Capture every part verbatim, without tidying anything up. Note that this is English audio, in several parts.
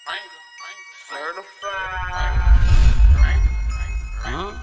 Certified. Huh?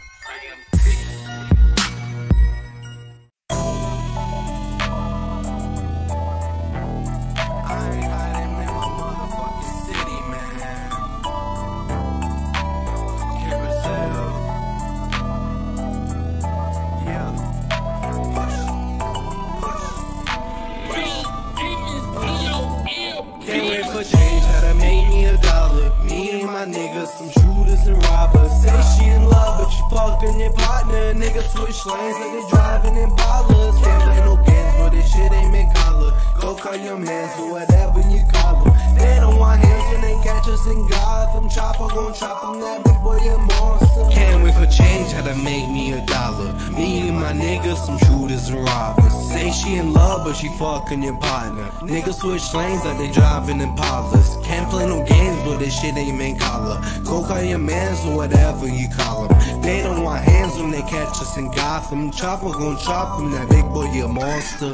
Can't wait for change, how to make me a dollar. Me and my niggas, some shooters and robbers. Say she in love, but you fucking your partner. Niggas switch lanes like they driving in bollers. Can't play no games, but this shit ain't make collar. Go call your mans or whatever you call them. They don't want hands when they catch us in Gotham. Chopper gon' chop them, that big boy a monster. Can't wait for change, how to make me a dollar. Me and my niggas, some shooters and robbers. Say she in love, but she fucking your partner. Niggas switch lanes like they driving in Impala's. Can't play no games, but this shit ain't main collar. Go call your mans or whatever you call them. They don't want hands when they catch us in Gotham. Chopper gon' chop them, that big boy a monster.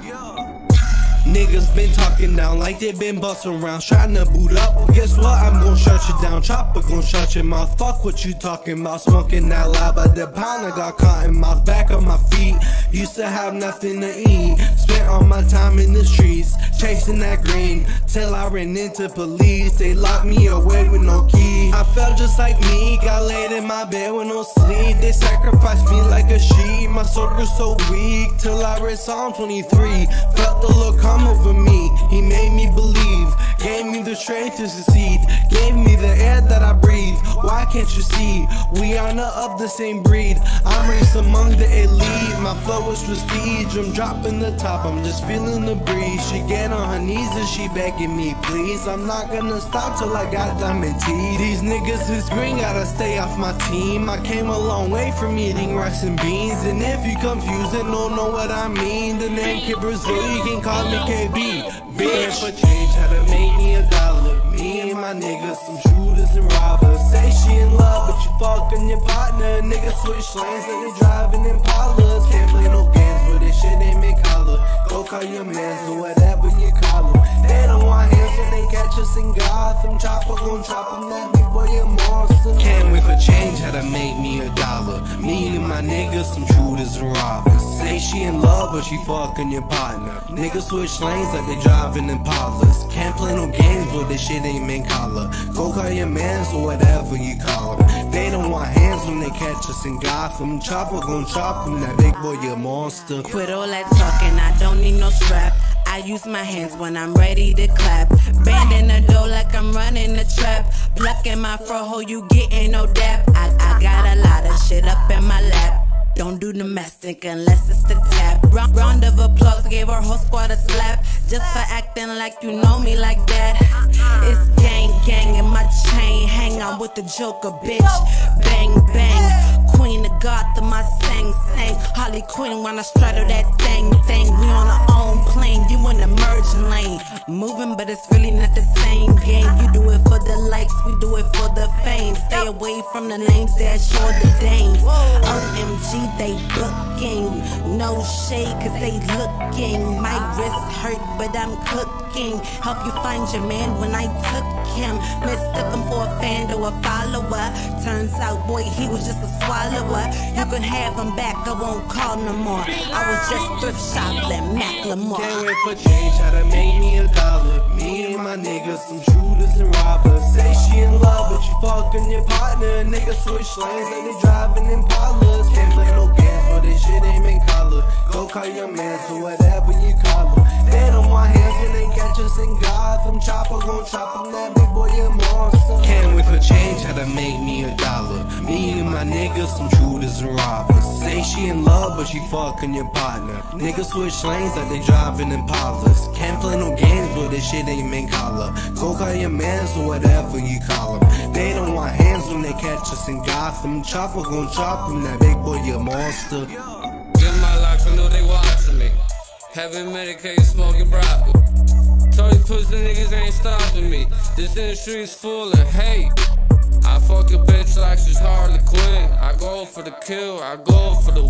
Niggas been talking down like they been bustin' around, trying to boot up. Well, guess what? I'm gon' shut you down. Chopper gon' shut your mouth. Fuck what you talking about. Smoking that loud by the pound. I got cotton mouth back on my feet. Used to have nothing to eat. Spent all my time in the streets, chasing that green. Till I ran into police. They locked me away with no key. I felt just like me. Got laid in my bed with no sleep. They sacrificed me like a sheep. My circle's so weak. Till I read Psalm twenty-three. Felt the look come over me. He made me believe. Gave me the strength to succeed. Gave me the air that I breathe. Why can't you see? We are not of the same breed. I'm raised among the elite. My flow is prestige. I'm dropping the top. I'm just feeling the breeze. She get on her knees and she begging me, please. I'm not gonna stop till I got diamond teeth. These niggas is green, gotta stay off my team. I came a long way from eating rice and beans. And if you confused and don't know what I mean, the name Kid Brazil, you can call me K B. Bitch, for change, how to make me a dollar. Me and my niggas, some shooters and robbers. Say she in love, but you fucking your partner. Niggas switch lanes like they driving in Impalas. Can't play no games, but this shit ain't make collar. Go call your mans or whatever you call them. They don't want hands when they catch us in Gotham. Chopper gon' chop them, that big boy a monster. Can't wait for change, how to make me a dollar. Me and my niggas, some shooters and robbers. Say she in love, but she fucking your partner. Niggas switch lanes like they driving in Impalas. Can't play no games, but this shit ain't main collar. Go call your mans or whatever you call them. They don't want hands when they catch us in Gotham. Chopper gon' chop them, that big boy a monster. Quit all that talking, I don't need no strap. I use my hands when I'm ready to clap. Bending the door like I'm running the trap. Plucking my fro hole, you getting no dap. I, I got a lot of shit up in my lap. Don't do domestic unless it's the tap. Round of applause, gave our whole squad a slap. Just for acting like you know me like that. It's gang gang in my chain. Hang out with the Joker, bitch. Bang bang. Queen of Gotham, I sang sang. Harley Quinn when I straddle that thing thing. We on our own plane, you in the merging lane. Moving, but it's really not the same game. You do it for the likes, we do it for the fame. Stay away from the names that show the dames. O M G, they booking. No shade, cause they looking. My wrist hurt, but I'm cooking. Help you find your man when I took him. Mistook him for a fan or a follower. Turns out, boy, he was just a swallower. You can have him back, I won't call no more. I was just thrift shopping, Macklemore. Can't wait for change, how to make me a dollar. Me and my niggas, some shooters and robbers. Say she in love, but you fucking your partner. Niggas switch lanes like they driving in Impalas. Can't play no games, but this shit ain't main collar. Go call your mans or whatever you call them. They don't want hands when they catch us in Gotham. Chopper gon' chop them, that big boy a monster. Can't wait for change, how to make me a dollar. Me and my niggas, some shooters and robbers. Say she in love, but she fucking your partner. Niggas switch lanes like they driving in Impalas. Can't play no games, but this shit ain't main collar. Go call your mans or whatever you call them. They don't want hands when they catch us in Gotham. Chopper gon' chop them, that big boy a monster. Give my life, I know they watching me. Heavy medicated, smoking broccoli. Told these pussy niggas ain't stopping me. This industry's full of hate. I fuck a bitch like she's Harley Quinn. I go for the kill, I go for the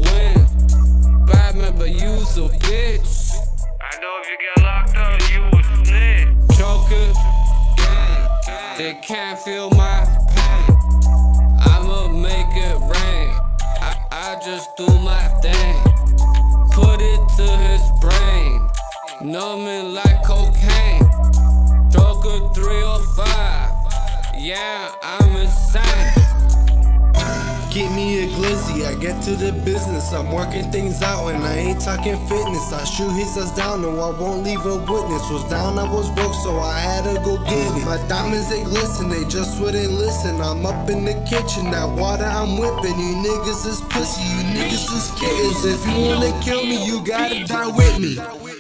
win. Batman, but you's a bitch. I know if you get locked up, you a snitch. Joker, gang, gang. They can't feel my pain. I'ma make it rain. I, I just do my thing. Put it to his brain. Numbing like cocaine. Joker three oh five. Yeah, I'm insane. Get me a glizzy, I get to the business. I'm working things out and I ain't talking fitness. I shoot his ass down, no I won't leave a witness. Was down, I was broke, so I had to go get it. My diamonds, they glisten, they just wouldn't listen. I'm up in the kitchen, that water I'm whipping. You niggas is pussy, you niggas is kittens. If you wanna kill me, you gotta die with me.